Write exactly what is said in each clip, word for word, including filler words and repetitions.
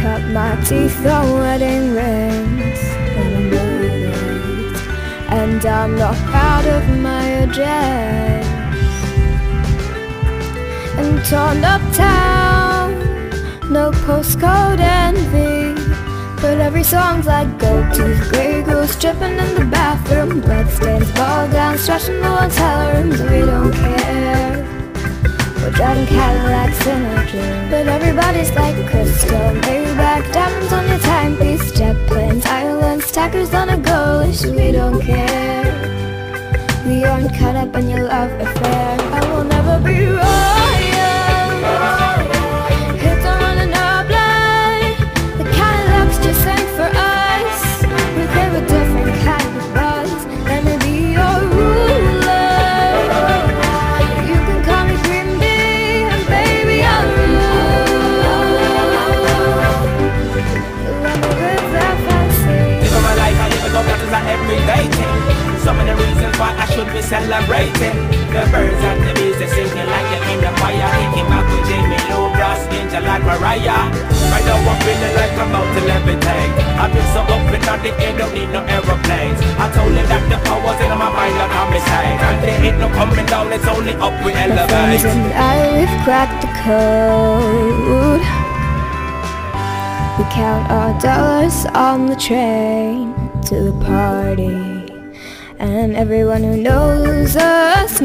cut my teeth on wedding rings when I'm married, and I'm not proud of my address. And torn up town, no postcode envy, but every song's like gold-tooth grey goose dripping in the bathroom, bloodstains, ball gowns, trashing the hotel rooms. We don't care, we're driving Cadillacs in a dream, but everybody's like crystal, Maybach, diamonds on your timepiece, jet planes, islands, tackers on a goalish. We don't care, we aren't caught up in your love affair. I will never be royal. Hits are running up like the Cadillacs just ain't for us. We crave a different kind of buzz. Let me be your ruler. You can call me Green Bee, and baby I'll rule. Let me live that fancy. Live my life, I live it up, that is an everyday thing. Some of the reasons why I should be celebrating. The birds and the bees, they singing like they're in the fire. Kicking back with Jamie Lou, Ross, Angel and Mariah. Right now I'm feeling like I'm about to levitate. I've been so up in the air, don't need no aeroplanes. I told them that the power's in my mind like I'm beside, and there ain't no coming down, it's only up we elevate. My friends and I, we've cracked the code. We count our dollars on the train to the party, and everyone who knows us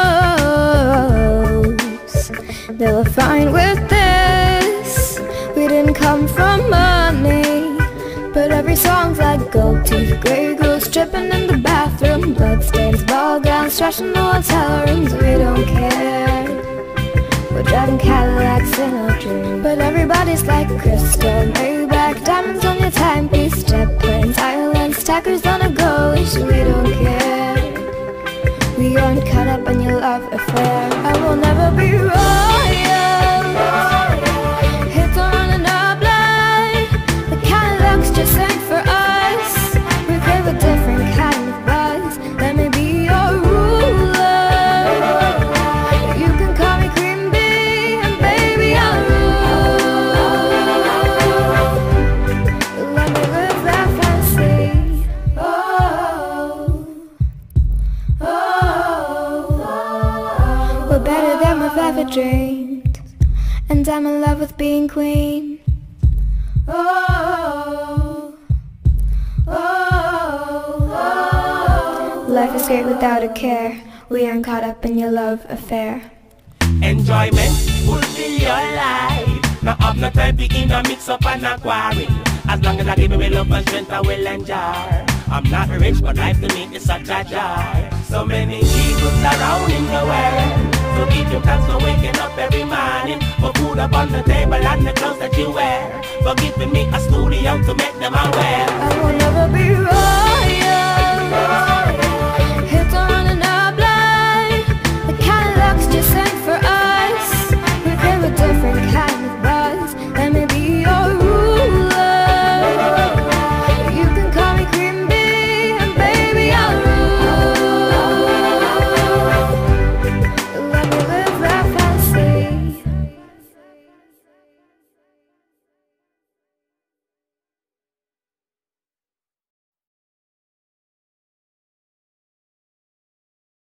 knows they were fine with this. We didn't come from money, but every song's like gold-tooth grey goose dripping in the bathroom, bloodstains, ball gowns, trashing the hotel rooms. We don't care, we're driving Cadillacs in a dream, but everybody's like crystal, Maybach, diamonds on your timepiece, jet planes, islands, tackers on a goalish. We don't care, we aren't caught up in your love affair. I will never be royal. Hits are running up like the Cadillacs just ain't for us. We crave a different kind of buzz. Let me be your ruler. You can call me Green Bee, and baby I'll rule. Let me live that fancy. Oh, oh, we're better than we've ever dreamed, and I'm in love with being queen. Oh, oh, oh. Life is great without a care. We aren't caught up in your love affair. Enjoyment will be your life. Now have no time to in a mix up and a quarrel. As long as I give me love and strength, I will enjoy. I'm not rich, but life to me is such a joy. So many people around in the world, so give you thanks for waking up every morning, for food up on the table and the clothes that you wear, for giving me a studio to make them aware. I will never be wrong.